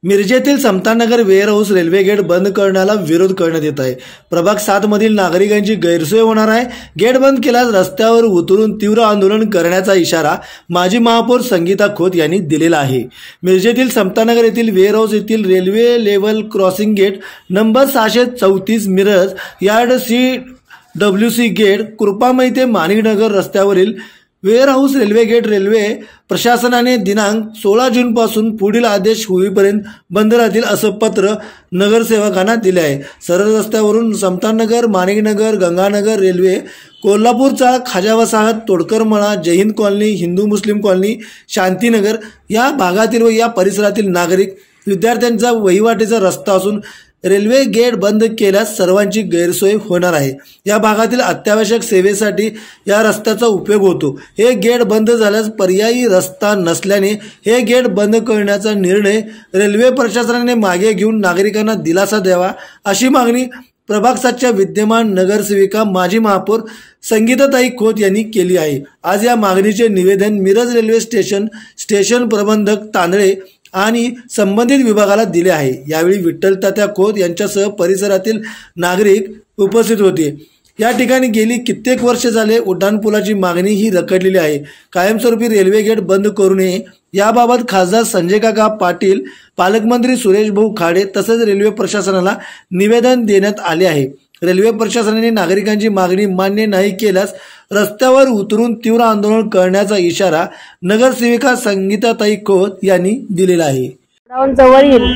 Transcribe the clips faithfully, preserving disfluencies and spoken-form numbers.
मिरजेतील Samta Nagar warehouse railway gate बंद करण्याला विरोध करण्यात येत आहे। प्रभाग सात मधील नागरिकांची गैरसोय होणार आहे। गेट बंद केल्यास रस्त्यावर उतरून तीव्र आंदोलन करण्याचा इशारा माजी महापौर संगीता खोत यांनी दिलेला आहे। मिरजेतील समतानगर येथील वेअरहाऊस येथील railway level crossing gate number सहाशे चौतीस Miraj yard C W C gate Krupamai ते माणिकनगर रस्त्यावरील वेअरहाऊस रेल्वे गेट रेल्वे प्रशासनाने दिनांक सोळा जून पासून पुढील आदेश होईपर्यंत बंद राहतील असं पत्र नगरसेवकांना दिले आहे। सरळ रस्त्यावरून समतानगर, माणिकनगर, गंगानगर रेल्वे कोल्हापूरचा खाजा वसाहत, तोडकरमळा, जयहिंद कॉलनी, हिंदू मुस्लिम कॉलनी, शांतीनगर या भागातील व या परिसरातील नागरिक विद्यार्थ्यांचा वहिवाटीचा रस्ता असून रेल्वे गेट बंद केल्यास सर्वांची गैरसोय होणार आहे। या भागातील अत्यावश्यक सेवेसाठी या रस्त्याचा उपयोग होतो। हे गेट बंद झाल्यास पर्यायी रस्ता नसल्याने हे गेट बंद करण्याचा निर्णय रेल्वे प्रशासनाने मागे घेऊन नागरिकांना दिलासा द्यावा अशी मागणी प्रभाग सातच्या विद्यमान नगरसेविका माजी महापौर संगीताताई खोत यांनी केली आहे। आज या मागणीचे निवेदन मिरज रेल्वे स्टेशन स्टेशन प्रबंधक तांदळे आणि संबंधित विभागाला दिले आहे। यावेळी विठ्ठल तात्या खोत यांच्यासह परिसरातील नागरिक उपस्थित होते। या ठिकाणी गेली कित्येक वर्ष झाले उड्डाणपुलाची मागणी ही रखडलेली आहे। कायमस्वरूपी रेल्वे गेट बंद करू नये याबाबत खासदार संजय काका पाटील, पालकमंत्री सुरेश भाऊ खाडे तसेच रेल्वे प्रशासनाला निवेदन देण्यात आले आहे। रेल्वे प्रशासनाने नागरिकांची मागणी मान्य नाही केल्यास रस्त्यावर उतरून तीव्र आंदोलन करण्याचा इशारा नगरसेविका संगीताताई खोत यांनी दिलेला आहे। जवळील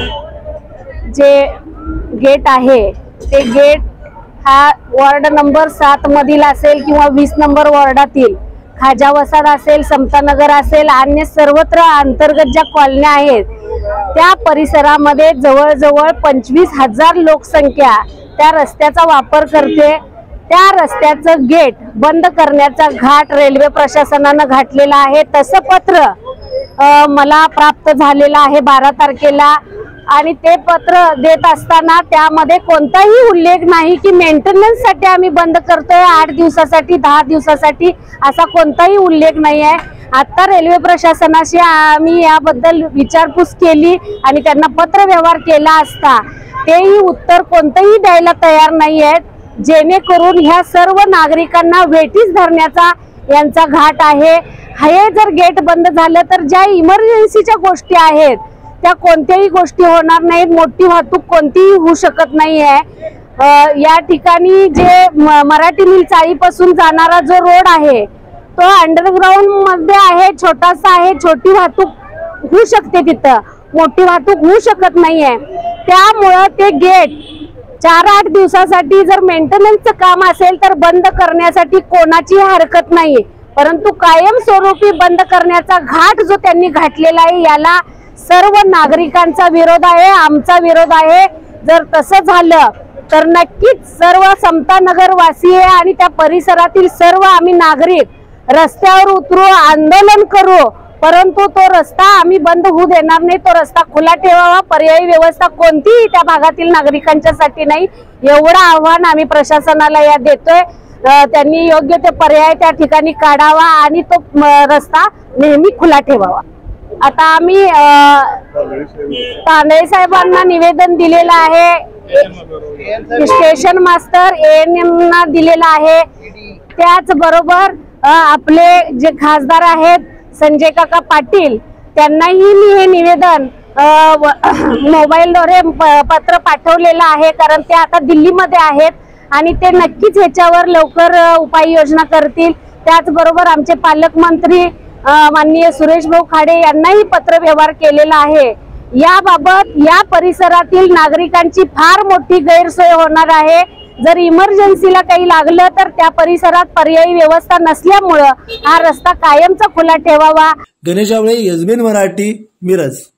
जे गेट आहे ते गेट हा वॉर्ड नंबर सात मधील असेल किंवा वीस नंबर वॉर्डातील खाजा वसाहत असेल, समतानगर असेल, अन्य सर्वत्र अंतर्गत ज्या कॉलन्या आहेत त्या परिसरामध्ये जवळजवळ पंचवीस हजार लोकसंख्या त्या रस्त्याचा वापर करते। त्या रस्त्याचं गेट बंद करण्याचा घाट रेल्वे प्रशासनानं घातलेला आहे। तसं पत्र मला प्राप्त झालेलं आहे बारा तारखेला आणि ते पत्र देत असताना त्यामध्ये कोणताही उल्लेख नाही की मेंटेनन्स साठी आम्ही बंद करतोय, आठ दिवसासाठी दहा दिवसासाठी असा कोणताही उल्लेख नाही आहे। आता रेल्वे प्रशासनाशी आम्ही याबद्दल विचारपूस केली आणि त्यांना पत्र व्यवहार केला असता तेही उत्तर कोणतेही द्यायला तयार नाही आहेत। जेणेकरून ह्या सर्व नागरिकांना वेठीस धरण्याचा यांचा घाट आहे। हे जर गेट बंद झालं तर ज्या इमर्जन्सीच्या गोष्टी आहेत त्या कोणत्याही गोष्टी होणार नाहीत, मोठी वाहतूक कोणतीही होऊ शकत नाही आहे। या ठिकाणी जे मराठी मिल चाळीपासून जाणारा जो रोड आहे तो अंडरग्राउंड मध्ये आहे, छोटासा आहे, छोटी वाहतूक होऊ शकते, तिथं मोठी वाहतूक होऊ शकत नाहीये। त्यामुळे ते गेट चार आठ दिवसासाठी जर मेंटेनन्सचं काम असेल तर बंद करण्यासाठी कोणाची हरकत नाही, परंतु कायमस्वरूपी बंद करण्याचा घाट जो त्यांनी घातलेला आहे याला सर्व नागरिकांचा विरोध आहे, आमचा विरोध आहे। जर तसं झालं तर नक्कीच सर्व समतानगर वासी आणि त्या परिसरातील सर्व आम्ही नागरिक रस्त्यावर उतरू, आंदोलन करू, परंतु तो रस्ता आम्ही बंद होऊ देणार नाही। तो रस्ता खुला ठेवावा, पर्यायी व्यवस्था कोणतीही त्या भागातील नागरिकांच्यासाठी नाही एवढं आव्हान आम्ही प्रशासनाला या देतोय। त्यांनी योग्य ते पर्याय त्या ठिकाणी काढावा आणि तो रस्ता नेहमी खुला ठेवावा। आता आम्ही तांदळे साहेबांना निवेदन दिलेलं आहे, station master A N M ना दिलेलं आहे, त्याचबरोबर आपले जे खासदार आहेत संजय काका पाटील त्यांनाही मी हे निवेदन मोबाईलद्वारे पत्र पाठवलेलं आहे, कारण ते आता दिल्लीमध्ये आहेत आणि ते नक्कीच ह्याच्यावर लवकर उपाययोजना करतील। त्याचबरोबर आमचे पालकमंत्री माननीय सुरेश भाऊ खाडे यांनाही पत्र व्यवहार केलेला आहे। याबाबत या परिसरातील नागरिकांची फार मोठी गैरसोय होणार आहे। जर इमर्जन्सीला काही लागलं तर त्या परिसरात पर्यायी व्यवस्था नसल्यामुळे हा रस्ता कायमचा खुला ठेवावा। Ganesh Awale, S B N Marathi, Miraj.